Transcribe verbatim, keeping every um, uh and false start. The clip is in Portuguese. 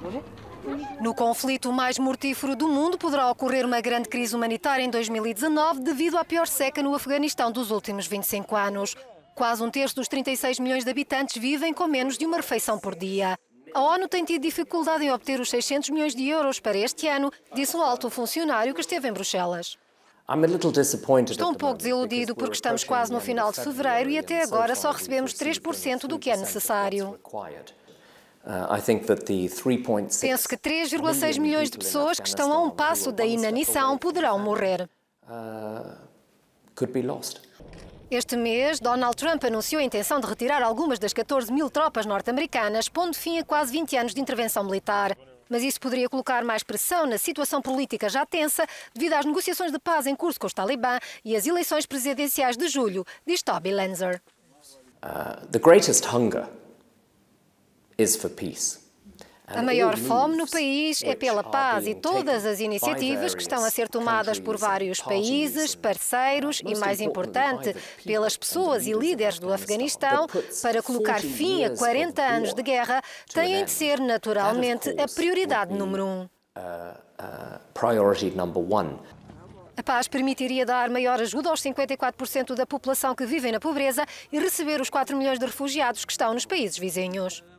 No conflito mais mortífero do mundo, poderá ocorrer uma grande crise humanitária em dois mil e dezanove devido à pior seca no Afeganistão dos últimos vinte e cinco anos. Quase um terço dos trinta e seis milhões de habitantes vivem com menos de uma refeição por dia. A ONU tem tido dificuldade em obter os seiscentos milhões de euros para este ano, disse o alto funcionário que esteve em Bruxelas. Estou um pouco desiludido porque estamos quase no final de fevereiro e até agora só recebemos três por cento do que é necessário. Penso que três vírgula seis milhões de pessoas que estão a um passo da inanição poderão morrer. Este mês, Donald Trump anunciou a intenção de retirar algumas das catorze mil tropas norte-americanas, pondo fim a quase vinte anos de intervenção militar. Mas isso poderia colocar mais pressão na situação política já tensa devido às negociações de paz em curso com os Talibã e as eleições presidenciais de julho, diz Toby Lanzer. Uh, the greatest hunger is for peace. A maior fome no país é pela paz e todas as iniciativas que estão a ser tomadas por vários países, parceiros e, mais importante, pelas pessoas e líderes do Afeganistão para colocar fim a quarenta anos de guerra têm de ser naturalmente a prioridade número um. A paz permitiria dar maior ajuda aos cinquenta e quatro por cento da população que vive na pobreza e receber os quatro milhões de refugiados que estão nos países vizinhos.